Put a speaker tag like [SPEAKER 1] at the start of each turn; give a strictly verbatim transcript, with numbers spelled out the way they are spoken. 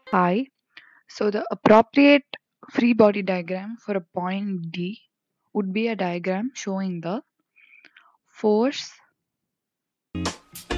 [SPEAKER 1] Hi. So the appropriate free body diagram for a point D would be a diagram showing the force